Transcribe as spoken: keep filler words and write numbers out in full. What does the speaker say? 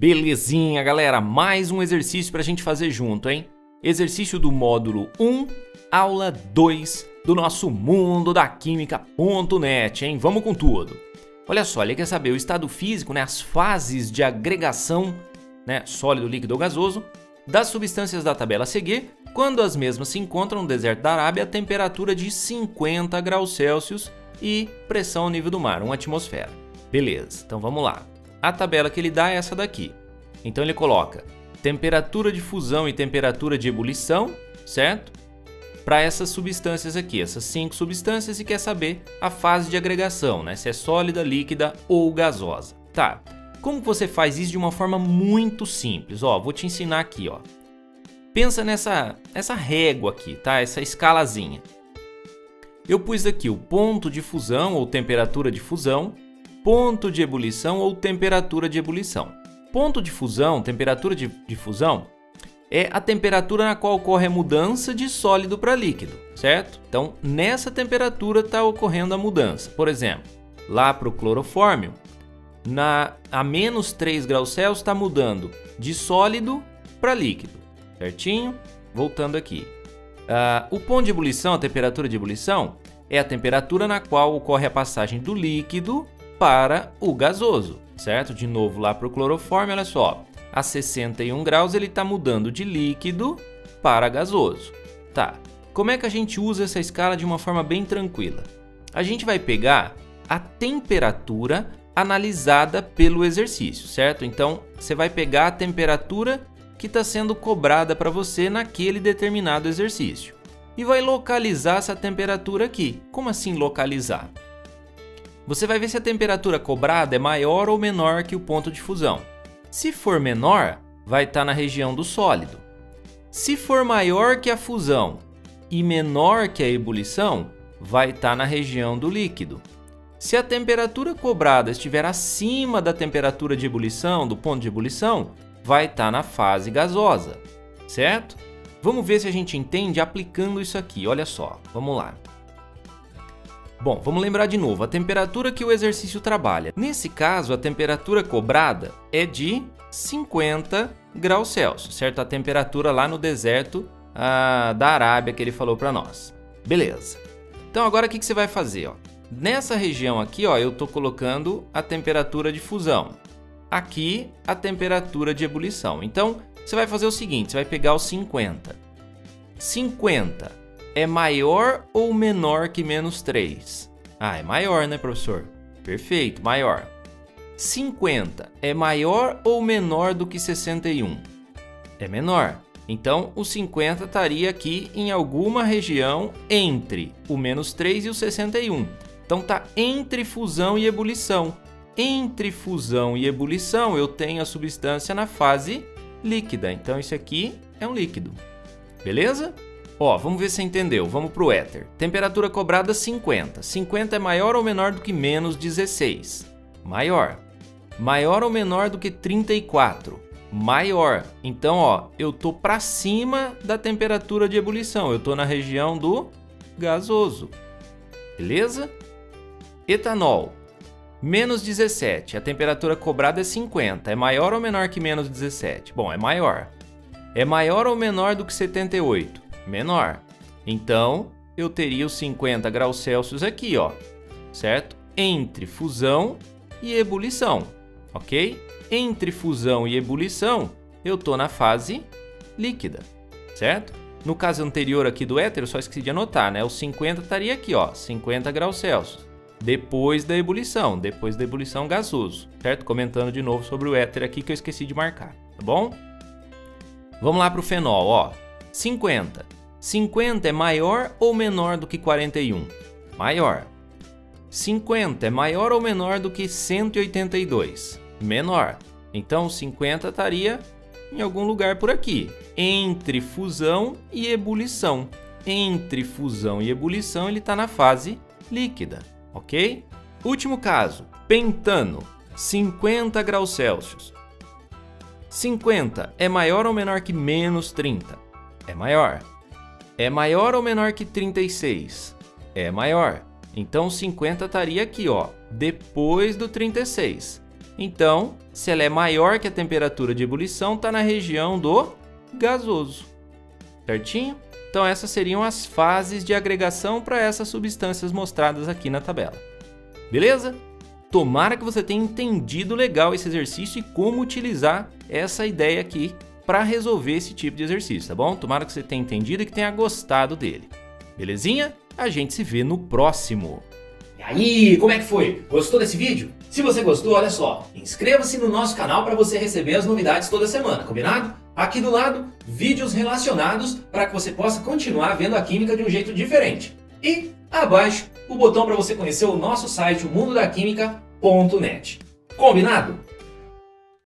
Belezinha, galera? Mais um exercício para a gente fazer junto, hein? Exercício do módulo um, aula dois do nosso mundo da química ponto net, hein? Vamos com tudo. Olha só, ele quer saber o estado físico, né? As fases de agregação, né? Sólido, líquido ou gasoso, das substâncias da tabela a seguir, quando as mesmas se encontram no deserto da Arábia a temperatura de cinquenta graus Celsius e pressão ao nível do mar, uma atmosfera. Beleza, então vamos lá. A tabela que ele dá é essa daqui. Então ele coloca temperatura de fusão e temperatura de ebulição, certo? Para essas substâncias aqui, essas cinco substâncias, e quer saber a fase de agregação, né? Se é sólida, líquida ou gasosa. Tá, como que você faz isso de uma forma muito simples? Ó, vou te ensinar aqui, ó. Pensa nessa essa régua aqui, tá? Essa escalazinha. Eu pus aqui o ponto de fusão ou temperatura de fusão, ponto de ebulição ou temperatura de ebulição. Ponto de fusão, temperatura de, de fusão, é a temperatura na qual ocorre a mudança de sólido para líquido, certo? Então, nessa temperatura está ocorrendo a mudança. Por exemplo, lá para o clorofórmio, na, a menos três graus Celsius está mudando de sólido para líquido, certinho? Voltando aqui. Uh, o ponto de ebulição, a temperatura de ebulição, é a temperatura na qual ocorre a passagem do líquido para o gasoso, certo? De novo lá para o clorofórmio, olha só, a sessenta e um graus ele está mudando de líquido para gasoso. Tá, como é que a gente usa essa escala de uma forma bem tranquila? A gente vai pegar a temperatura analisada pelo exercício, certo? Então, você vai pegar a temperatura que está sendo cobrada para você naquele determinado exercício e vai localizar essa temperatura aqui. Como assim localizar? Você vai ver se a temperatura cobrada é maior ou menor que o ponto de fusão. Se for menor, vai estar na região do sólido. Se for maior que a fusão e menor que a ebulição, vai estar na região do líquido. Se a temperatura cobrada estiver acima da temperatura de ebulição, do ponto de ebulição, vai estar na fase gasosa, certo? Vamos ver se a gente entende aplicando isso aqui, olha só, vamos lá. Bom, vamos lembrar de novo, a temperatura que o exercício trabalha. Nesse caso, a temperatura cobrada é de cinquenta graus Celsius, certo? A temperatura lá no deserto ah, da Arábia que ele falou para nós. Beleza. Então agora o que, que você vai fazer? Ó? Nessa região aqui, ó, eu estou colocando a temperatura de fusão. Aqui, a temperatura de ebulição. Então, você vai fazer o seguinte, você vai pegar os cinquenta. cinquenta. É maior ou menor que menos três? Ah, é maior, né, professor? Perfeito, maior. cinquenta é maior ou menor do que sessenta e um? É menor. Então, o cinquenta estaria aqui em alguma região entre o menos três e o sessenta e um. Então, está entre fusão e ebulição. Entre fusão e ebulição, eu tenho a substância na fase líquida. Então, isso aqui é um líquido. Beleza? Ó, vamos ver se você entendeu. Vamos para o éter. Temperatura cobrada cinquenta. cinquenta é maior ou menor do que menos dezesseis? Maior. Maior ou menor do que trinta e quatro? Maior. Então, ó, eu tô para cima da temperatura de ebulição. Eu tô na região do gasoso. Beleza? Etanol. Menos dezessete. A temperatura cobrada é cinquenta. É maior ou menor que menos dezessete? Bom, é maior. É maior ou menor do que setenta e oito? Menor. Então, eu teria os cinquenta graus Celsius aqui, ó, certo? Entre fusão e ebulição, ok? Entre fusão e ebulição, eu tô na fase líquida, certo? No caso anterior aqui do éter, eu só esqueci de anotar, né? O cinquenta estaria aqui, ó, cinquenta graus Celsius. Depois da ebulição, depois da ebulição gasoso, certo? Comentando de novo sobre o éter aqui que eu esqueci de marcar, tá bom? Vamos lá para o fenol, ó. cinquenta. cinquenta é maior ou menor do que quarenta e um? Maior. cinquenta é maior ou menor do que cento e oitenta e dois? Menor. Então, cinquenta estaria em algum lugar por aqui, entre fusão e ebulição. Entre fusão e ebulição, ele está na fase líquida, ok? Último caso, pentano, cinquenta graus Celsius. cinquenta é maior ou menor que menos trinta? É maior. É maior ou menor que trinta e seis? É maior. Então, cinquenta estaria aqui, ó, depois do trinta e seis. Então, se ela é maior que a temperatura de ebulição, está na região do gasoso. Certinho? Então essas seriam as fases de agregação para essas substâncias mostradas aqui na tabela. Beleza? Tomara que você tenha entendido legal esse exercício e como utilizar essa ideia aqui para resolver esse tipo de exercício, tá bom? Tomara que você tenha entendido e que tenha gostado dele. Belezinha? A gente se vê no próximo. E aí, como é que foi? Gostou desse vídeo? Se você gostou, olha só, inscreva-se no nosso canal para você receber as novidades toda semana, combinado? Aqui do lado, vídeos relacionados para que você possa continuar vendo a química de um jeito diferente. E abaixo, o botão para você conhecer o nosso site, o mundo da química ponto net. Combinado?